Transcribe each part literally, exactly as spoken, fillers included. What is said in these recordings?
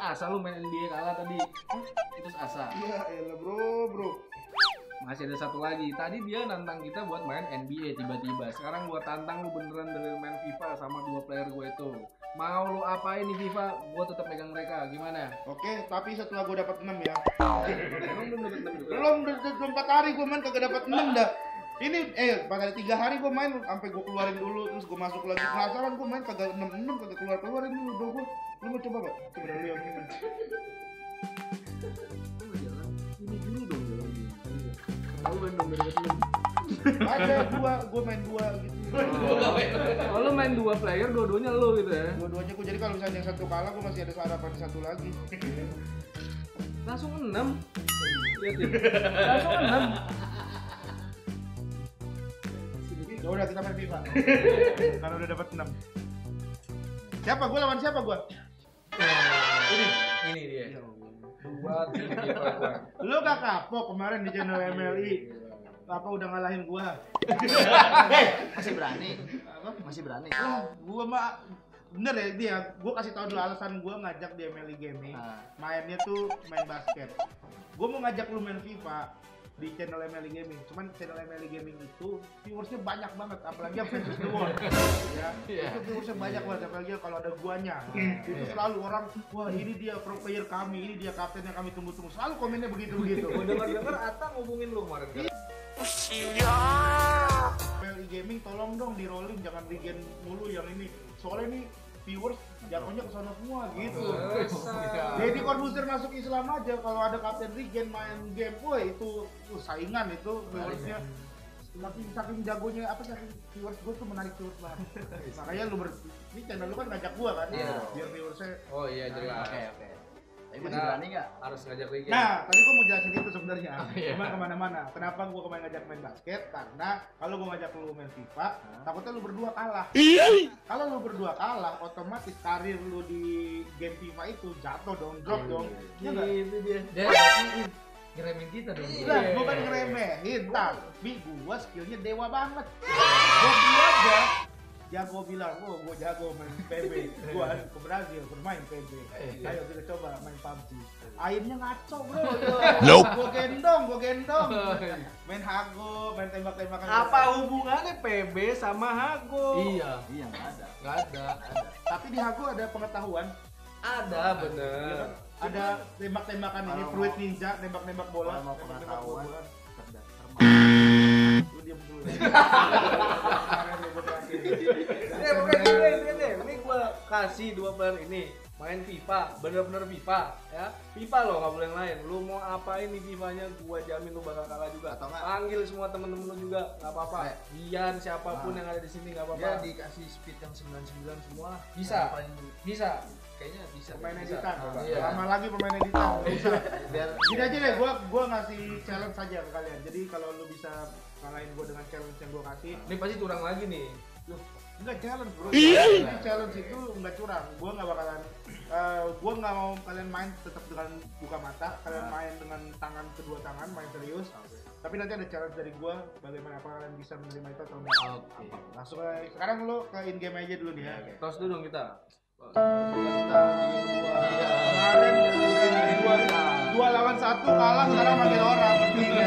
asa lu main N B A kalah tadi. Putus asa. Iya, elah bro, bro. Masih ada satu lagi. Tadi dia nantang kita buat main N B A tiba-tiba. Sekarang gua tantang lu beneran dari main FIFA sama dua player gue itu. Mau lu apain nih FIFA? Gua tetap megang mereka. Gimana? Oke, tapi setelah gue dapat enam ya. Emang belum dapet enam juga? Belum, udah empat hari gue main kagak dapat enam dah. Ini eh pada tiga hari gue main sampai gue keluarin dulu terus gue masuk lagi. Penasaran gue main kagak enam enam kagak keluar keluar ini udah gue. Lu mau coba gak? Coba dulu yang ini. Ini dulu dong jalan ini. Tahu kan dong dari enam. Ada dua, gue main dua gitu. Oh, lu main dua player, dua-duanya lu gitu ya? Dua-duanya gue jadi kalau misalnya yang satu kalah gue masih ada harapan satu lagi. Langsung enam. Lihat ya. Langsung enam. Ya udah kita main FIFA. Karena udah dapat enam. Siapa gue lawan siapa gue? Ini, ini dia. Dua tim FIFA gua. Lu gak kapok kemarin di channel M L I. Apa udah ngalahin gua? Masih berani? Apa? Masih berani? Wah, gua mah bener ya dia. Gua kasih tahu dulu alasan gua ngajak di M L I Gaming. Nah. Mainnya tuh main basket. Gua mau ngajak lu main FIFA di channel M L I Gaming. Cuman channel M L I Gaming itu viewersnya banyak banget, apalagi yang Fans the World. Ya, Yeah. itu viewersnya banyak banget, apalagi kalau ada guanya. Itu selalu orang, wah ini dia pro player kami, ini dia kapten yang kami tunggu-tunggu. Selalu komennya begitu-begitu. Gua denger-denger Ata ngomongin lu kemarin kan. M L I Gaming tolong dong di rolling, jangan regen mulu yang ini. Soalnya nih viewers jatuhnya ke sana semua gitu. Jadi Corbuzier masuk Islam aja kalau ada Kapten Regen main game, woi itu uh, saingan itu viewersnya. Saking saking jagonya apa saking viewers gue tuh menarik viewers banget. Makanya lu ber ini channel lu kan ngajak gua kan, Iya. biar viewersnya. Oh iya jelas. Oke oke. Tapi masih Nah, berani nggak? Harus ngajak lagi. Nah, tadi gua mau jelasin itu sebenarnya. Oh, iya. Cuma kemana-mana. Kenapa gua kemarin ngajak main basket? Karena kalau gua ngajak lu main FIFA, takutnya lu berdua kalah. Kalau lu berdua kalah, otomatis karir lu di game FIFA itu jatuh dong, drop dong. Iya nggak? Gitu dia. Dia ngeremin kita dong. Lah, gua kan ngeremehin, tapi gua skillnya dewa banget. Gua gua aja jago bilang, oh gua jago main P B. Gua ke Brazil bermain P B. Ayo kita coba main P U B G. Akhirnya ngaco bro. Nope. Gua gendong, gua gendong. Main hago, main tembak-tembakan. Apa hubungannya P B sama Hago? Iya. Iya nggak ada. Nggak ada. Ada. Tapi di hago ada pengetahuan. Ada bener. Ada tembak-tembakan ini, Kalau Fruit mau- Ninja, tembak-tembak bola. Kalau mau tembak-tembak pengetahuan, bola. cerdas cermat. Lu diam dulu. Eh, pokoknya gini, gini deh. Ini gua kasih dua player ini main FIFA, bener-bener FIFA ya. FIFA lo nggak boleh yang lain. Lu mau apain di FIFA-nya, gua jamin lu bakal kalah juga. Atau nggak? Panggil semua temen-temen lu juga, nggak apa-apa. Eh. Dian siapapun Nah. yang ada di sini nggak Dia apa-apa. dikasih speed yang sembilan puluh sembilan semua. Bisa. Yang paling Bisa. Kayaknya bisa. Pemain bisa. editan, Iya. lama lagi pemain editan. Nggak usah. biar Gini aja deh, gua gua ngasih challenge saja ke kalian. Jadi kalau lu bisa kalahin gua dengan challenge yang gua kasih, Ini pasti curang lagi nih. enggak challenge bro. Ini challenge itu enggak curang. Gua nggak bakalan, eh, gua nggak mau kalian main tetap dengan buka mata. Kalian main dengan tangan kedua tangan, main serius. Tapi nanti ada challenge dari gua, bagaimana apa kalian bisa menerima itu atau enggak. Oke. Langsung aja. Sekarang lu ke in game aja dulu nih ya. Tos dulu dong kita. Kita kemarin dua, dua lawan satu kalah, sekarang manggil orang bertiga.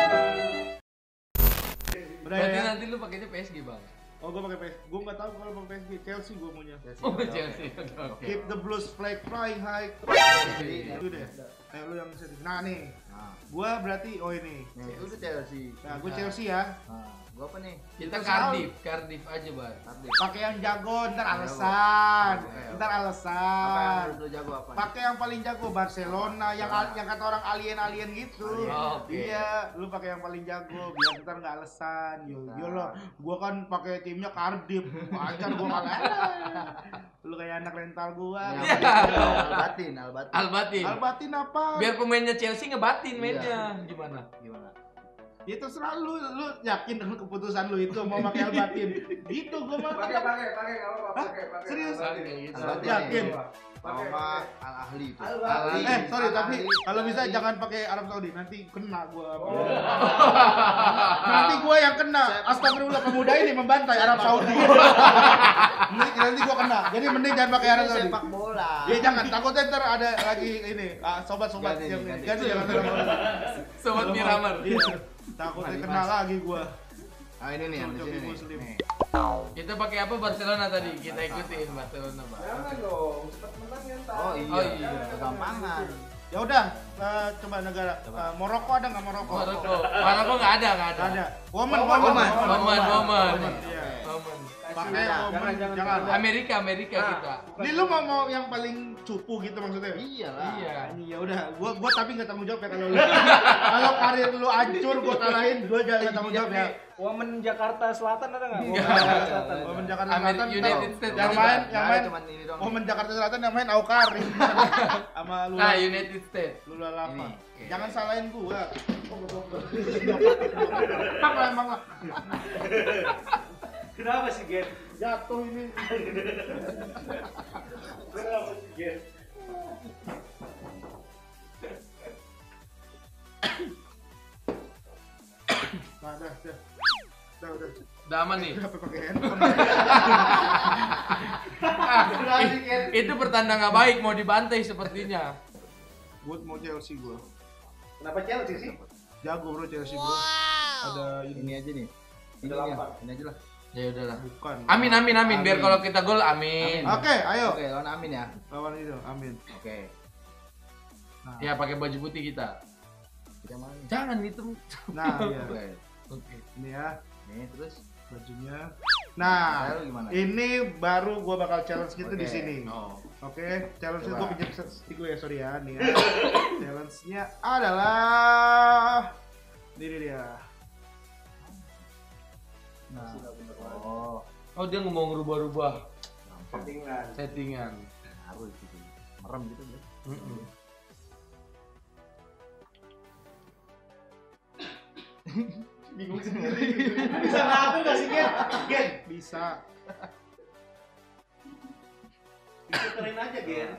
Udah Berarti ya. nanti lu pakainya P S G, Bang. Oh gua pakai P S G. Gua nggak tahu kalau pakai P S G. Chelsea gua maunya. Oh, Chelsea. Oke, oke. Keep the blues flag flying high. Itu deh. Kayak lu yang sedih. Nah nih, nah, gua berarti oh ini. nih itu Chelsea. Nah, gua Chelsea ya. Nah, gua apa nih? Kita Kita Cardiff, Cardiff aja, Bang. Cardiff. Pakai yang jago, ntar alasan. Oke, oke. Ntar Apa yang alasan. menurut lu jago apa? Pakai yang paling jago Barcelona, yang al- yang kata orang alien-alien gitu. Alien. Oke. Iya, lu pakai yang paling jago biar ntar nggak alasan. Yo, yo lo, gua kan pakai timnya Cardiff. Wajar gua kalah. Lu kayak anak rental gua. Yang Albatin, Albatin. Albatin. Albatin apa? Biar pemainnya Chelsea ngebatin mainnya. Gimana? Gimana? Ya terserah lu, lu yakin dengan keputusan lu itu mau pakai Albatin. Gitu gua mah. Pakai pakai pakai nggak apa-apa. Hah? Pakai pakai. Serius? Oke, gitu. Albatin. Yakin? Kalau nggak Al Ahli itu. Al Ahli. Eh, sorry Al tapi Ahli. kalau bisa Al Ahli. jangan pakai Arab Saudi, nanti kena gua. Oh. Nanti gua yang yang kena. Astagfirullah, pemuda ini membantai Arab Saudi. Nanti nanti gua kena. Jadi mending jangan pakai Arab Saudi. Sepak bola. Iya jangan, takutnya ntar ada lagi ini ah, sobat-sobat Ganti, yang ganti. ganti jangan kena. Sobat Miramar. Iya. Takutnya kena lagi gua. Ah ini nih yang di Joki sini Muslim. nih. Kita pakai apa Barcelona tadi? Kita ikutin Barcelona, Bang. Jangan dong, cepat menang ya ntar. Oh iya. Oh, iya. Kegampangan. Ya udah, eh, coba negara. Eh, Maroko ada nggak Maroko? Maroko. Maroko nggak ada, nggak ada. Ada. Woman, Oh, woman, Woman, woman, woman. Iya. Woman. Pakai Jangan, woman, jangan, jangan. jangan. Amerika, Amerika Nah. kita. Ini lu mau mau yang paling cupu gitu maksudnya? Iya lah. Iya. Ini ya udah, gua gua tapi nggak tanggung jawab ya kalau lu. Kalau karir lu hancur gua kalahin, gua jangan nggak tanggung jawab ya. Woman Jakarta Selatan ada nggak? Enggak. Woman Jakarta Selatan. Women Jakarta Amerika, Selatan United tahu. States. yang ada, main Bang. yang Nggak ada, main cuman ini doang. Women Jakarta Selatan yang main Aukari sama Lula. Nah, United States. Lula Lava. Ini, oke. Jangan salahin gua. Pak lah emang lah. Kenapa sih, Gen? Jatuh ini. Kenapa sih, Gen? Nah, dah, dah. Dah, udah. Udah aman nih. Kenapa pakai handphone? Ah, i- itu pertanda nggak baik, mau dibantai sepertinya. Buat mau Chelsea gua. Kenapa Chelsea sih? Jago bro Chelsea bro. Ada ini. Ini aja nih. Ini Ada ya. lapan. Ini aja lah. Ya udahlah. Bukan. Amin, amin, amin. Biar Amin. kalau kita gol, amin. Amin. Oke, ayo. Oke, lawan Amin ya. Lawan itu, amin. Oke. Nah, Ya pakai baju putih kita. Kita mana nih? Jangan itu. nah iya. Oke. Oke. Ini ya Nih terus bajunya. Nah, Lalu gimana? ini baru gua bakal challenge gitu di Oke. sini. Oh. Oke, challenge itu Coba. gua pinjam stick gue ya, sorry ya. Nih ya. Challenge-nya adalah ini dia. Nah, Oh, Oh, dia ngomong rubah-rubah gampang. Settingan. settingan. Ngaruh gitu. Merem gitu ya. Mm-mm. bingung sendiri. Bisa ngatur nggak sih, Gen? Gen, Bisa. ditukerin aja, Gen.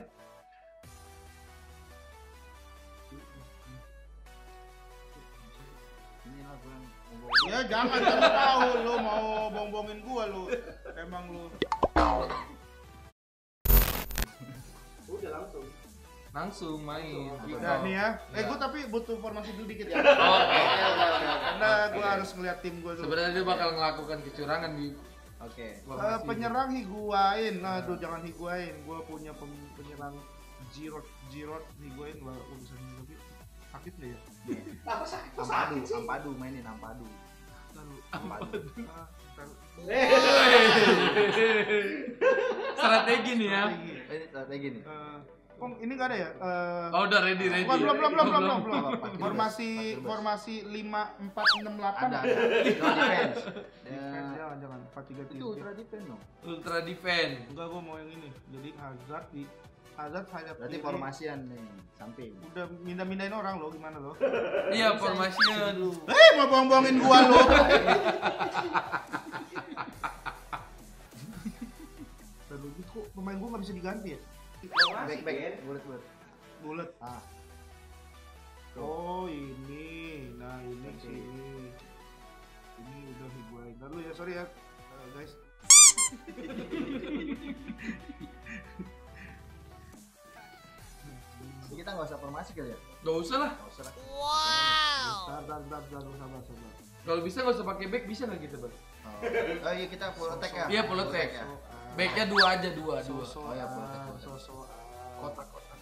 Ini lah gua yang ngomong. Ya jangan kamu tahu lu mau bongbongin gua lu. Emang lu. Udah langsung. Langsung main. Nah, nih ya. Eh gua tapi butuh formasi dulu dikit ya. Oh, oke. Karena gua harus ngeliat tim gua dulu. Sebenarnya dia bakal melakukan kecurangan di Oke. Eh, formasi. penyerang higuain. Aduh jangan higuain. Gua punya pem- penyerang Giroud, Giroud higuain gua gua bisa tapi sakit nggak ya? Apa sakit? Kok Ampadu, sakit sih? ampadu mainin ampadu. Taruh. Ampadu. Ah, taruh. Eh, Strategi nih ya. Strategi. Ini strategi nih. Eh, Kok ini nggak ada ya? Eh, Oh, udah ready, ready. Bukan, belum, belum, belum, belum, belum, belum. Apa, apa, Formasi Bebas. formasi lima empat enam delapan. Ada, ada. No defense. Defense, Ya, jangan, jangan empat tiga itu tiga. ultra defense dong. Ultra defense. Enggak, gua mau yang ini. Jadi Hazard di Hazard sayap Berarti kiri. formasian nih, samping. Udah mindah-mindahin orang lo, gimana lo? Iya, formasinya aduh. Eh, mau bohong-bohongin gua lo. Terus gitu kok pemain gua nggak bisa diganti ya? Back back, bulat bulat. Bulat. Ah, Oh, ini. Nah, ini Oke. sini. Ini udah higuain. Lalu ya, sorry ya. Eh, guys. jadi kita nggak usah formasi kali ya? Gak usah lah. Nggak usah lah. Sabar, sabar, sabar, sabar, sabar. Kalau bisa gak usah pakai back, bisa nggak gitu, Bang? Oh, oh iya kita full attack ya? Iya, full attack. ya. Backnya dua aja, dua, dua. Sosokan, Oh ya, full attack, full attack. sosokan. Kotak-kotak.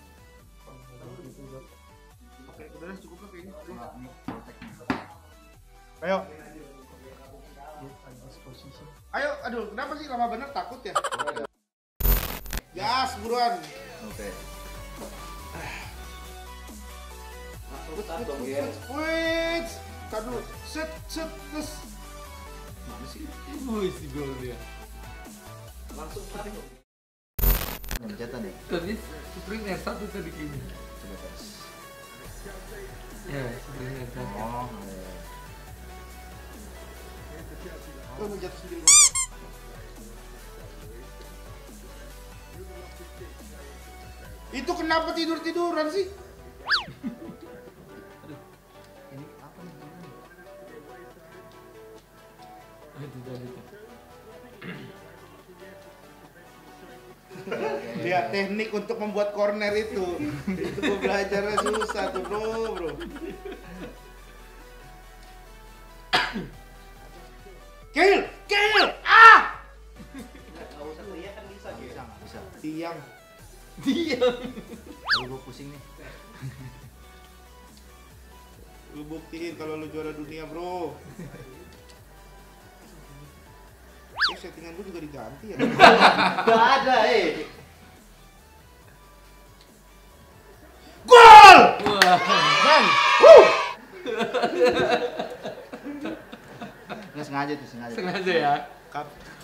Oke, udah deh, cukup lah kayaknya. Nah, ini full attack. Ayo. Ayo, aduh, kenapa sih lama bener takut ya? Gas, buruan. Oke. langsung start dong, Gen. Wait, tar dulu. Set, set, terus. Mana sih? Wih, si gol dia. Langsung start dong. Pencetan ya? Tadi springnya satu tadi kayaknya. Coba tes. Ya, springnya satu. Oh, iya. Oh, mau jatuh sendiri. Itu kenapa tidur-tiduran sih? Ini apa nih? Gimana nih? Itu tadi tuh. Dia teknik untuk membuat corner itu. Itu gua belajarnya susah tuh, Bro, Bro. Kill, kill. Ah! Enggak usah teriak kan bisa gitu. Bisa, enggak bisa. Tiang. Diam. Aduh, gua pusing nih. Lu buktiin kalau lu juara dunia, Bro. Eh, settingan gua juga diganti ya. Enggak ada, eh. Gol! Wah. Man. Wuh. Nggak sengaja tuh, sengaja. Sengaja ya. Kap.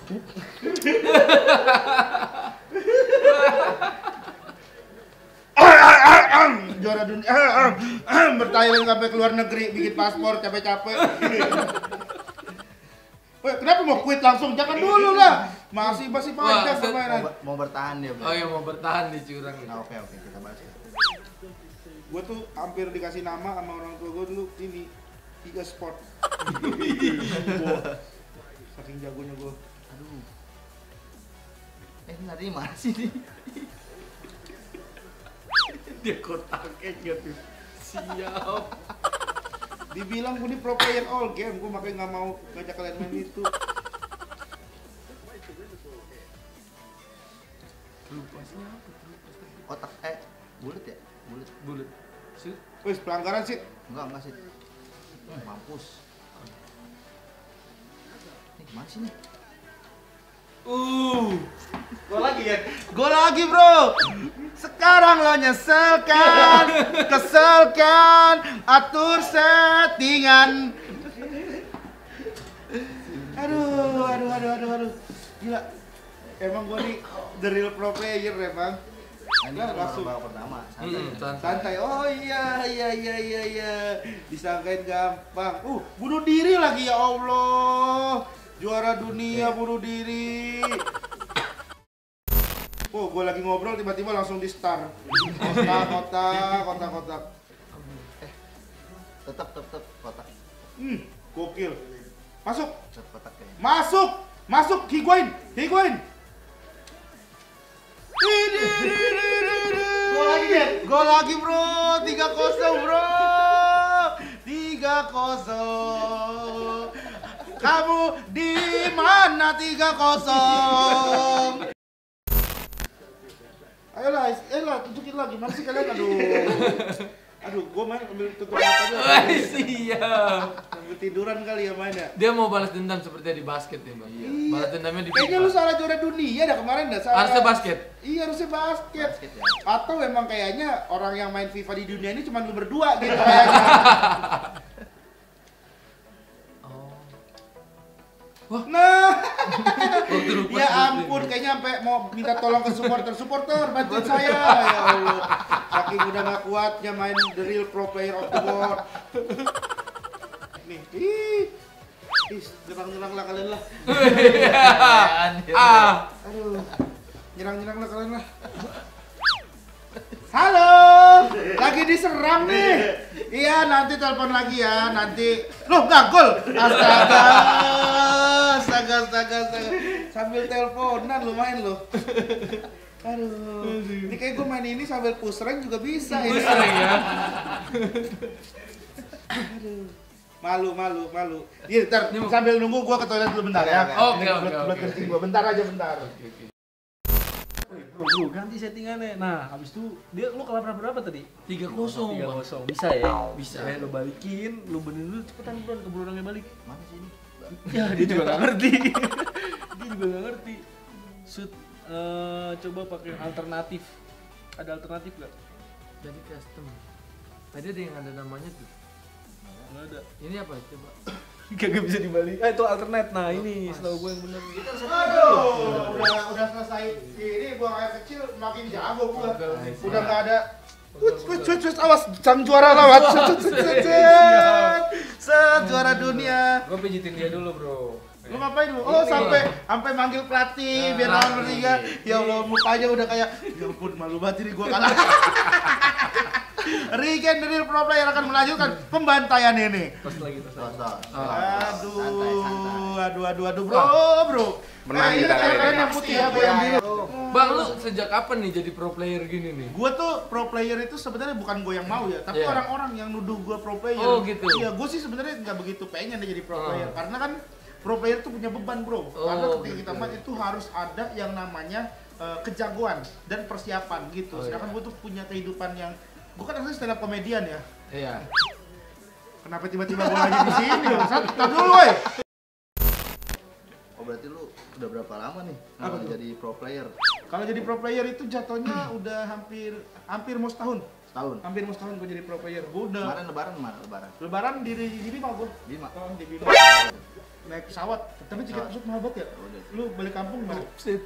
Juara dunia. Bertailing sampai ke luar negeri bikin paspor capek-capek. Woi, kenapa mau quit langsung? Jangan dulu lah. Masih masih panjang Wah, set- permainan. Mau, mau bertahan dia, Bro. Oh ya mau bertahan di curang. Nah, oke oke kita bahas ya. Gue tuh hampir dikasih nama sama orang tua gue dulu ini tiga sport. Gua saking jagonya gue. Aduh. Eh, ini tadi mana sih nih? Dia kotaknya gitu. Siap. Dibilang gue ini pro player all game, gue makanya nggak mau ngajak kalian main itu. Lupasnya apa? Lupasnya. Otak eh bulat ya? Bulat. Bulat. Shoot. Wes pelanggaran sih. Enggak, enggak sih. Hmm, mampus. Ini gimana sih nih? Uh. Gol lagi ya. Gol lagi, Bro. Sekarang lo nyeselkan, keselkan, atur settingan. Aduh, aduh, aduh, aduh, aduh. Gila. Emang gue nih the real pro player ya, Bang. Nah, ini Lah, kan langsung. babak pertama. Santai. Hmm, santai. Santai. Oh iya, iya, iya, iya, iya. Disangkain gampang. Uh, bunuh diri lagi ya Allah. Juara dunia bunuh diri. Oh, gue lagi ngobrol tiba-tiba langsung di star. Kotak, kotak, kotak, kotak. Eh. Tetap tetap tetap kotak. Hmm, gokil. Masuk, Tetap kotak kayaknya. masuk, masuk. Higuain, Higuain. Gol lagi, Jen. Gol lagi, Bro. tiga kosong, Bro. tiga kosong. Kamu di mana tiga kosong? Ayolah, ayolah, tunjukin lagi. Mana sih kalian? Aduh. Aduh, gua main ambil tutup mata aja. Wah, siap. Sambil tiduran kali ya mainnya. Dia mau balas dendam seperti di basket ya, Bang. Iya. Balas dendamnya di Kayaknya FIFA. lu salah juara dunia dah kemarin dah. Salah. Harusnya basket. Iya, harusnya basket. Basket ya. Atau emang kayaknya orang yang main FIFA di dunia ini cuma lu berdua gitu kayaknya. Oh. Nah, Waktu lupa ya sebutin. ampun, kayaknya sampai mau minta tolong ke supporter, supporter bantuin saya, ya Allah. Saking udah gak kuatnya main the real pro player of the world. Nih, ih, ih, nyerang-nyerang lah kalian lah. Ah. Aduh, nyerang-nyerang lah kalian lah. Halo, lagi diserang nih. Iya, nanti telepon lagi ya. Nanti, loh nggak gol. Astaga, astaga, astaga, astaga. Sambil teleponan lu main lo. Aduh, ini kayak gue main ini sambil push rank juga bisa ini. Sering ya. Aduh, malu, malu, malu. Iya, ntar sambil nunggu gua ke toilet dulu bentar ya. Oke, Ini oke, kebelet- kebelet oke. kencing gua. Bentar aja, bentar. Bro, bro, ganti settingannya. Nah, habis itu dia lu kalah berapa berapa tadi? tiga kosong. tiga Bang. kosong. Bisa ya? Bisa. Ya, lu balikin, lu benerin dulu cepetan, Bro, keburu orangnya balik. Mana sih ini? Ya, dia juga nggak ngerti. Dia juga nggak ngerti. Shoot, eh, coba pakai alternatif. Ada alternatif nggak? Jadi custom. Tadi ada yang ada namanya tuh. Nggak ada. Ini apa? Coba. Kagak bisa dibalik. Ah, itu alternate. Nah, ini setahu gue yang bener. Aduh, udah udah selesai. Ini buang air kecil makin jago gua. Udah nggak ada. Wut, wut, wut, wut, awas, sang juara lewat. Set, set, set, set. Set, juara dunia. Gue pijitin dia dulu, Bro. Lu ngapain lu? Oh, Ini. sampai sampai manggil pelatih biar Nah, lawan bertiga. Ya Allah, mukanya udah kayak ya ampun, malu banget ini gua kalah. Regen dari pro player akan melanjutkan pembantaian ini. Terus lagi terus Tos, lagi. tos. Oh. Aduh, Santai, santai. aduh, aduh, aduh, bro, bro. Menang Eh, kita ingat kali ya, kalian ini. yang putih ya, gue yang biru. Bang, lu sejak kapan nih jadi pro player gini nih? Gue tuh pro player itu sebenarnya bukan gue yang mau ya, tapi Iya. orang-orang yang nuduh gue pro player. Oh, gitu. Iya, gue sih sebenarnya nggak begitu pengen deh jadi pro Oh. player, karena kan pro player tuh punya beban bro. Karena Oh, ketika kita gitu. main itu harus ada yang namanya eh, kejagoan dan persiapan gitu. Oh, Sedangkan iya. gue tuh punya kehidupan yang, gue kan asli stand up komedian ya. Iya. Kenapa tiba-tiba gue lagi di sini? Satu, tar dulu, woy. Oh berarti lu udah berapa lama nih Apa kalau tuh? jadi pro player? Kalau jadi pro player itu jatuhnya udah hampir hampir mau setahun. Setahun. Hampir mau setahun gue jadi pro player. Gue udah Kemarin lebaran mana lebaran? lebaran di di, di Bima gue. Bima. Oh, di Bima. Naik pesawat. Tapi tiket Pesawat. pesawat mahal banget ya. Udah. Lu balik kampung gimana?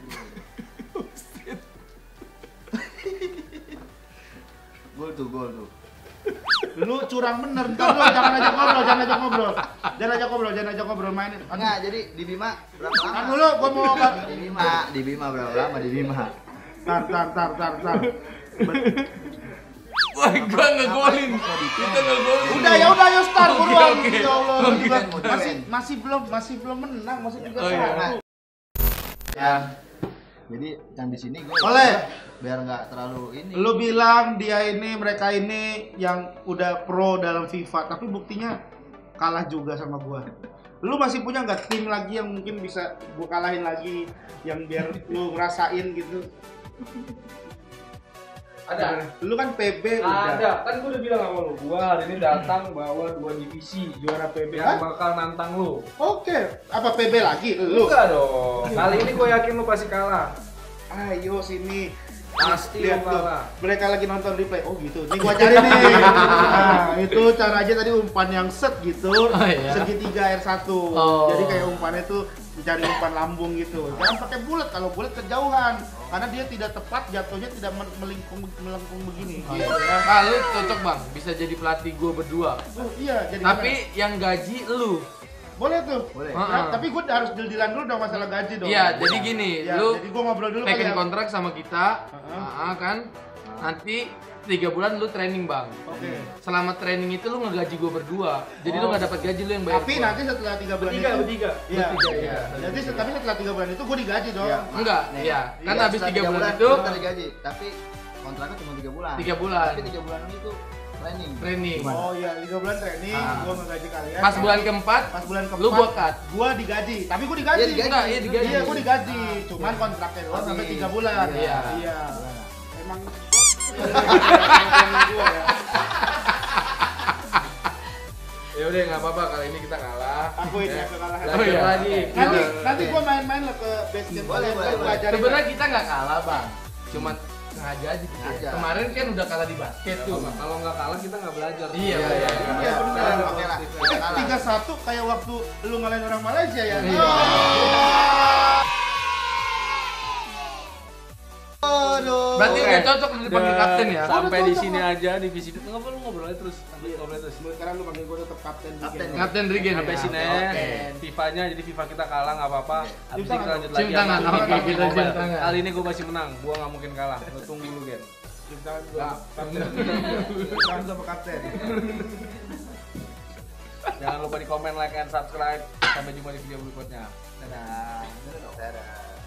Gol tuh, gol tuh. Lu curang bener, ntar lu jangan ajak ngobrol, jangan ajak ngobrol. Jangan ajak ngobrol, jangan ajak ngobrol main. Enggak, jadi di Bima berapa lama? Kan dulu gua mau Di Bima, di Bima berapa lama di Bima? tar tar tar tar tar. Wah, gua ngegolin. Kita ngegolin. Udah ya udah ya start Oke, buruan. oke. Ya Allah, Oke. juga masih masih belum masih belum menang, masih juga Oh, iya. satu. Ya. Jadi yang di sini gue Oleh. biar nggak terlalu ini. Lu bilang dia ini mereka ini yang udah pro dalam FIFA, tapi buktinya kalah juga sama gua. Lu masih punya nggak tim lagi yang mungkin bisa gua kalahin lagi, yang biar lu ngerasain gitu? Ada. Lu kan P B udah. Ada, kan gue udah bilang sama lu, gua hari ini datang bawa dua divisi juara P B Hah? yang bakal nantang lu. Oke, apa P B lagi? Lu? Enggak dong. Kali ini gue yakin lu pasti kalah. Ayo sini. Pasti Lihat lu tuh, kalah. mereka lagi nonton replay. Oh gitu. Nih gua cari nih. Nah, itu cara aja tadi umpan yang set gitu. iya? Segitiga R satu. Oh. Jadi kayak umpannya tuh mencari umpan lambung gitu. Jangan pakai bulat, kalau bulat kejauhan. Karena dia tidak tepat, jatuhnya tidak men- melingkung melengkung begini. Gitu ya. Nah, lu cocok bang, bisa jadi pelatih gua berdua. Oh, iya, jadi Tapi yang gaji lu. gimana? Boleh tuh. Boleh. Nah, Heeh. tapi gue harus deal-dealan dulu dong masalah gaji dong. Iya, jadi gini, Ya, lu jadi gua ngobrol dulu kali bikin ya. kontrak sama kita, Heeh. ah, kan? Nanti tiga bulan lu training bang. Oke. Selama training itu lu ngegaji gua berdua. Jadi lu Oh. nggak dapat gaji, lu yang bayar. Tapi gua. nanti setelah tiga bulan Bertiga, itu bertiga. Iya, Bertiga, iya. iya. Jadi set- tapi setelah tiga bulan itu gue digaji dong. Iya. Enggak, Nih, iya. Kan iya, habis setelah tiga bulan itu lu ntar digaji, tapi kontraknya cuma tiga bulan. tiga bulan Tapi tiga bulan itu training. training. Oh iya, tiga bulan training, Ah. gue ngegaji kalian. Pas bulan keempat, pas bulan keempat, lu gua cut. Gua digaji, tapi gue digaji. Iya, digaji. Enggak, iya digaji. Iya, gue digaji. Cuman kontraknya doang sampai Habis. tiga bulan. Iya. Iya. Emang Ya udah nggak apa-apa, kali ini kita kalah. akuin ya Ya. kekalahan. Oh, iya. lagi. Nanti Iya. nanti gue main-main lah ke base camp Boleh, kalian, boleh, ntar gua boleh. ajarin. Sebenarnya kita nggak kalah bang, cuma sengaja aja gitu. Sengaja. Kemarin kan udah kalah di basket tuh. Kalau nggak kalah kita nggak belajar. Iya, Iya, iya. iya. Iya, Iya, bener. bener. Oke lah. Kita kalah. tiga satu kayak waktu lu ngalahin orang Malaysia ya. Iya. Aduh. Berarti Oke. udah cocok dipanggil Dan kapten ya. Sampai Udah di cocok, sini Bang. aja divisi itu ngobrol ngobrol aja terus. Sampai ngobrol terus. Sekarang lu panggil gue tetap kapten. Kapten. Liga. Kapten Regen Sampai ya. sini Oke. aja. FIFA-nya jadi FIFA kita kalah nggak apa-apa. Habis Cium ini tangan kita lanjut dong. lagi. Cium tangan, sama oke, FIFA kita Mobile. cium tangan. Kali ini gue masih menang. Gua nggak mungkin kalah. Lu tunggu dulu, Gen. Cium tangan gua. Kapten. Tangan sama kapten. Jangan lupa di komen, like, and subscribe. Sampai jumpa di video berikutnya. Dadah. Dadah.